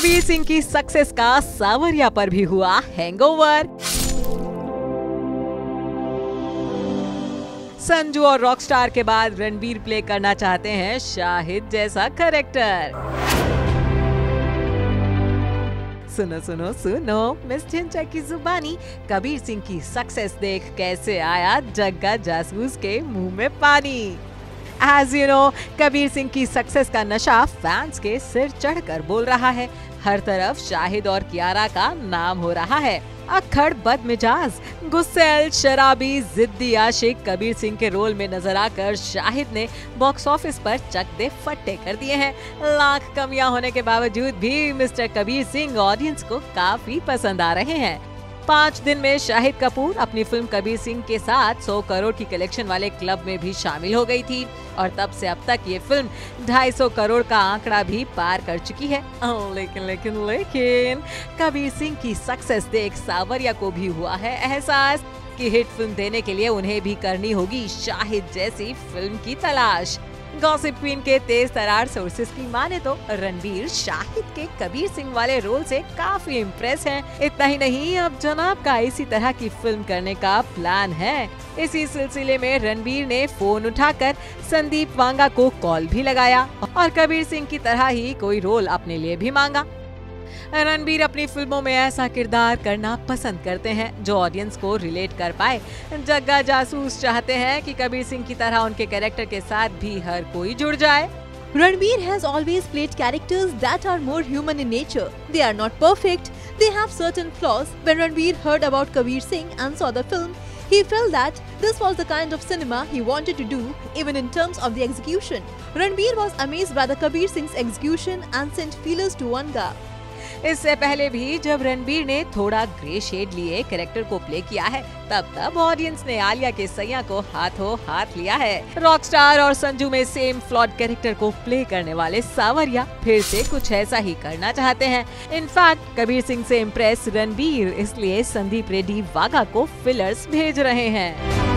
कबीर सिंह की सक्सेस का सावरिया पर भी हुआ हैंगओवर। संजू और रॉकस्टार के बाद रणबीर प्ले करना चाहते हैं शाहिद जैसा कैरेक्टर। सुनो सुनो सुनो मिस झिंचा की जुबानी, कबीर सिंह की सक्सेस देख कैसे आया जग्गा जासूस के मुंह में पानी। As you know, Kabir Singh की सक्सेस का नशा फैंस के सिर चढ़कर बोल रहा है। हर तरफ शाहिद और कियारा का नाम हो रहा है। अक्खड़, बदमिजाज, गुस्सैल, शराबी, जिद्दी आशिक कबीर सिंह के रोल में नजर आकर शाहिद ने बॉक्स ऑफिस पर चक दे फट्टे कर दिए हैं। लाख कमियां होने के बावजूद भी मिस्टर कबीर सिंह ऑडियंस को काफी पसंद आ रहे हैं। 5 दिन में शाहिद कपूर अपनी फिल्म कबीर सिंह के साथ 100 करोड़ की कलेक्शन वाले क्लब में भी शामिल हो गई थी और तब से अब तक ये फिल्म 250 करोड़ का आंकड़ा भी पार कर चुकी है। लेकिन कबीर सिंह की सक्सेस देख सावरिया को भी हुआ है एहसास कि हिट फिल्म देने के लिए उन्हें भी करनी होगी शाहिद जैसी फिल्म की तलाश। गॉसिप क्वीन के तेज तरार सोर्सेस की माने तो रणबीर शाहिद के कबीर सिंह वाले रोल से काफी इम्प्रेस हैं। इतना ही नहीं, अब जनाब का इसी तरह की फिल्म करने का प्लान है। इसी सिलसिले में रणबीर ने फोन उठाकर संदीप वांगा को कॉल भी लगाया और कबीर सिंह की तरह ही कोई रोल अपने लिए भी मांगा। रणबीर अपनी फिल्मों में ऐसा किरदार करना पसंद करते हैं जो ऑडियंस को रिलेट कर पाए। जग्गा जासूस चाहते हैं कि कबीर सिंह की तरह उनके कैरेक्टर के साथ भी हर कोई जुड़ जाए। Ranbir has always played characters that are more human in nature. They are not perfect. They have certain flaws. When Ranbir heard about Kabir Singh and saw the film, he felt that this was the kind of cinema he wanted to do, even in terms of the execution. Ranbir was amazed by the Kabir Singh's execution and sent feelers to Wanga. इससे पहले भी जब रणबीर ने थोड़ा grey shade लिए character को play किया है, तब ऑडियंस ने आलिया के सैया को हाथों हाथ लिया है। रॉकस्टार और संजू में सेम फ्लॉड कैरेक्टर को प्ले करने वाले सावरिया फिर से कुछ ऐसा ही करना चाहते हैं। इनफैक्ट कबीर सिंह से इम्प्रेस रणबीर इसलिए संदीप रेड्डी वाघा को फिलर्स भेज रहे हैं।